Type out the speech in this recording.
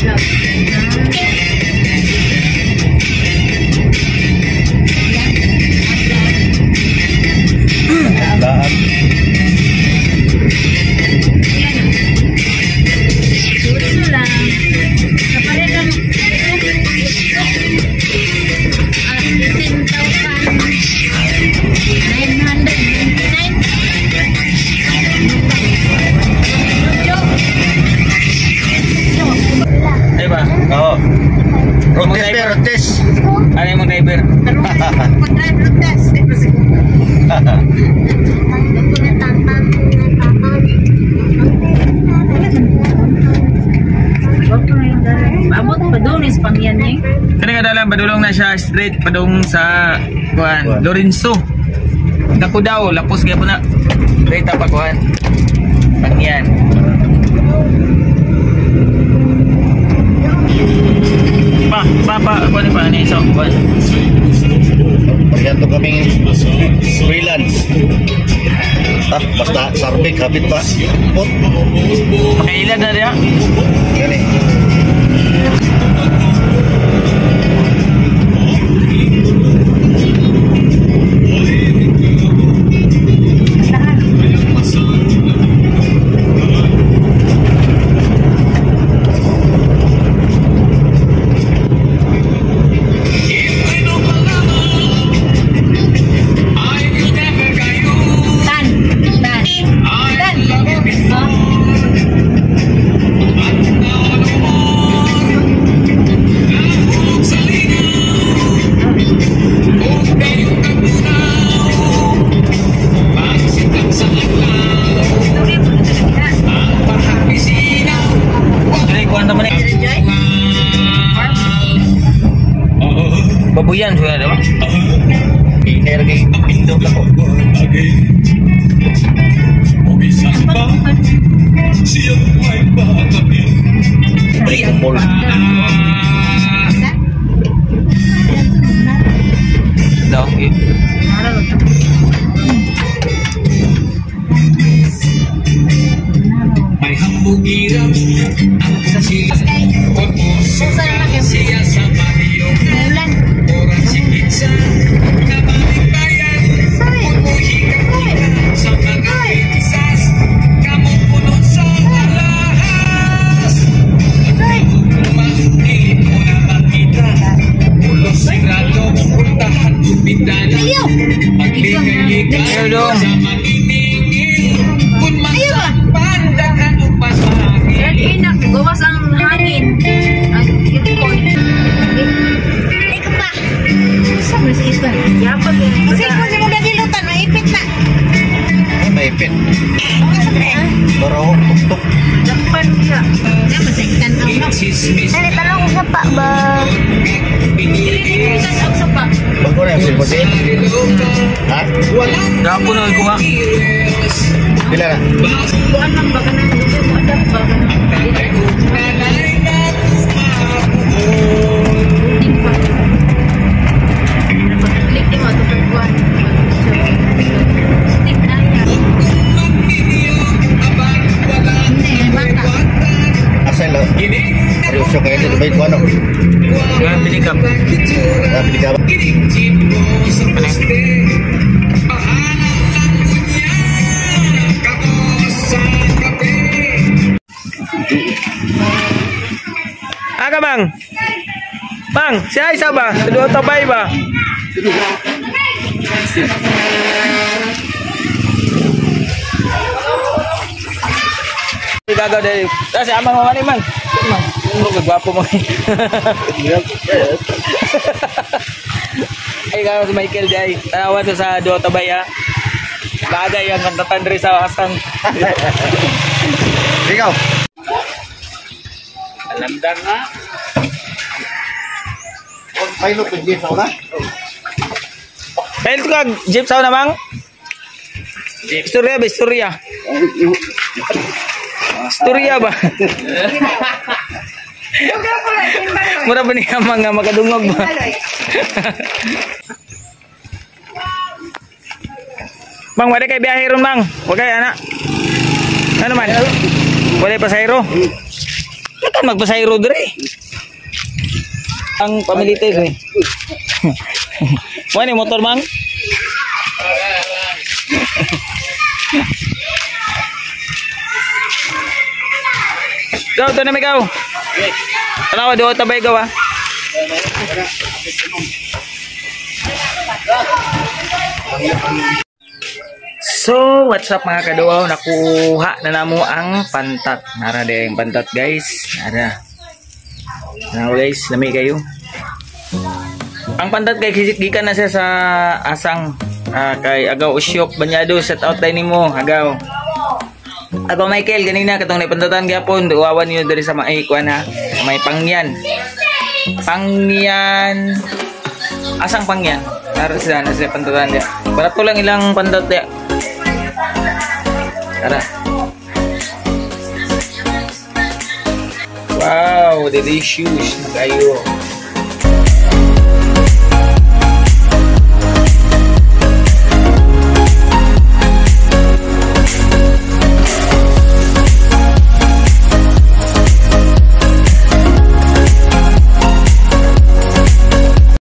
Rotes. Ano yung mga driver? Rotes. Abot pa doon is pangyan eh. Kani nga dalang padulong na siya straight padung sa kuan Lorenzo. Dako daw lapos kaya po na. Data pa kuan. Pangyan. Papa, kuan pa ni so kuan. Pagyanto kaming freelance. Basta sarbik kapit pa. Pot. Makailan na dia? Gani. Babuyan sudah ada bang. Energi pintu ako. Balik kumpul. Dah. May hambugiram ang sasilas siya sa paniyo orang sikitsa na balikbayan pumuhikap sa mga pinsas kamu punot sa alahas dili mo na makita ulos sigurado puntahan bintana magligay-ligay sa maniningil kung masakpan dahan upasangin Enak, gawas ang hangin. Ang aircon. Ikaw pa. Sama si Isla. Yapan mo. Kasi kung mo na dilutan, maipit na. Maipit. Baro, tuktok. Japan siya. Yan, masaitan ang no. Dali, talong sa pa ba? Pinilitan ang sa pa. Bago na yung silposin. Ha? Gapo na ko ha. Bila na? Bukan lang baka na. Bukan baka na. Asal lo. Seryoso kayo dito baik ano? Gan pinikap. Pinikap. Aga bang? Bang, siya isa ba? Kedua tabay ba? Gagaw dari. Kasi amang mawani man. Mo gagwapo mo. Ay gawa si Michael day. Tanawan to sa Dua Tabay ha. Bagay ang kantatan diri sa Asang. Ikaw. Alamdang ha. Pilot ng jeep na? Pilot ka jeep sa namang? Istorya ba? Istorya. Istorya ba? Mura ba niya mga makadungog ba? Bang, wala kay biyahe ron bang? Wala kay anak. Ano man? Wala pasahero? Kan magpasayro dire. Ang pamilite ko eh. Mo ni motor mang? Gaw to na may gaw. Tanawa do tabay gaw ah. So, what's up mga kaduaw? Nakuha na namo ang pantat. Nara din yung pantat guys. Nara. Now guys, lami kayo. Ang pantat kay gikan na siya sa asang kay Agaw Usyok Banyado. Shout out tayo nimo, Agaw. Ako Michael, ganina katong naipantatan gyapon, duwawan niyo diri sa may kuan ha. Sa may Pangyan. Pangyan. Asang Pangyan? Nara sila na sila pantatan dia. Barato lang ilang pantat dia. Tara. Wow, delicious na kayo.